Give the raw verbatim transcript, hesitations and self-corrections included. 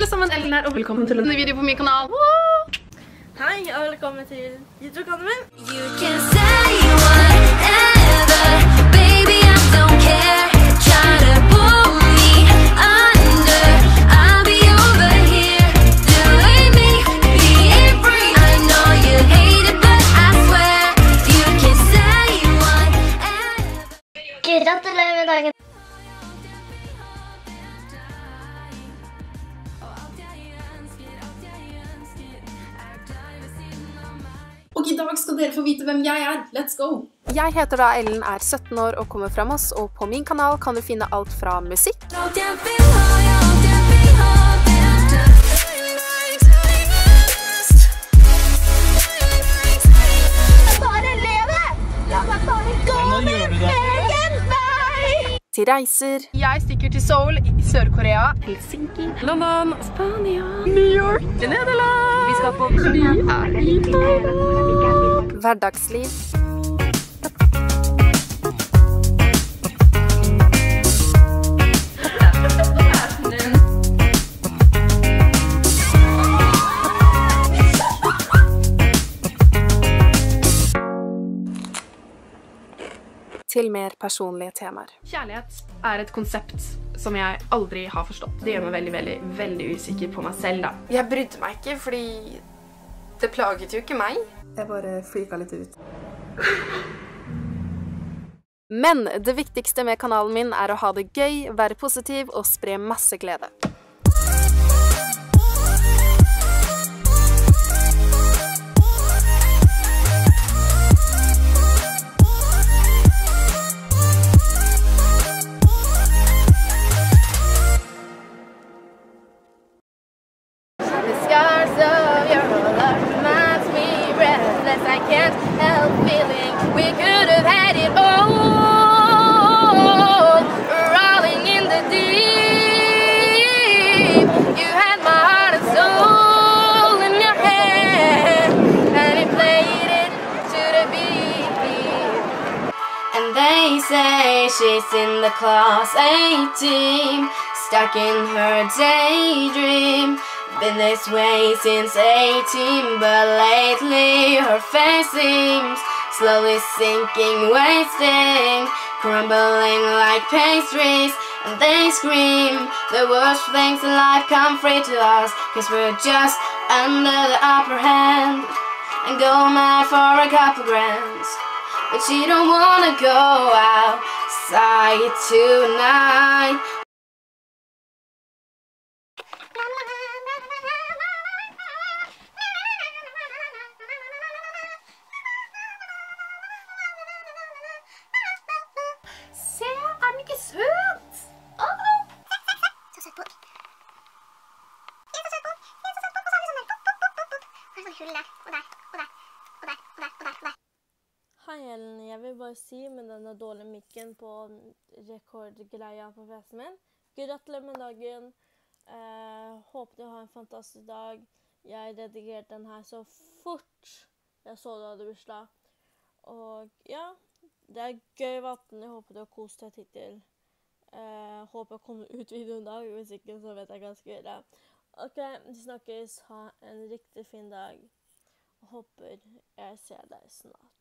alle sammen, Ellen her, og velkommen til en ny video på min kanal. Woo! Hei, og velkommen til YouTube-kanalen min. You can say whatever, baby, I don't care. Try to pull me under, I'll be over here. Doing me, being free. I know you hate it, but I swear you can say whatever. Gratulerer med dagen. Og i dag skal dere få vite hvem jeg er. Let's go! Jeg heter da Ellen, er sytten år og kommer fra Moss, og på min kanal kan du finne alt fra musikk, Alt jeg vil ha, ja, alt jeg vil ha, det er Bare leve! La meg bare gå min egen vei! til reiser, Jeg stikker til Seoul i Sør-Korea, Helsinki, London, Spania, New York, Nederland. Vi skal på fly her i Thailand. hverdagsliv, til mer personlige temaer. Kjærlighet er et konsept som jeg aldri har forstått. Det gjør meg veldig, veldig, veldig usikker på meg selv da. Jeg brydde meg ikke, fordi det plaget jo ikke meg. Jeg bare freaka litt ut. Men det viktigste med kanalen min er å ha det gøy, være positiv og spre masse glede. scars of your love reminds me restless. I can't help feeling we could have had it all, rolling in the deep. You had my heart and soul in your hand, and it played it to the beat. And they say she's in the class A team, stuck in her daydream. Been this way since eighteen, but lately her face seems slowly sinking, wasting, crumbling like pastries. And they scream the worst things in life come free to us, cause we're just under the upper hand and go mad for a couple grands. But she don't wanna go outside tonight. Se, er den ikke søt? Åh! Så søt på. Jeg er så søt på. Jeg er så søt på. Og så er det sånn der. Pop, pop, pop, pop. Så er det sånn hull der. Og der. Og der. Og der. Og der. Og der. Og der. Hei Ellen, jeg vil bare si med denne dårlige mikken på rekordgreia på P C-en min. Gratulerer med dagen. Eh, håper du har en fantastisk dag. Jeg redigerte den her så fort jeg så du hadde bursdag. Og ja, det er gøy vatten. Jeg håper du har kost deg hittil. Eh, håper jeg kommer ut videoen i dag. Hvis ikke så vet jeg hva jeg skal gjøre. Ok, vi snakkes. Ha en riktig fin dag. Og håper jeg ser deg snart.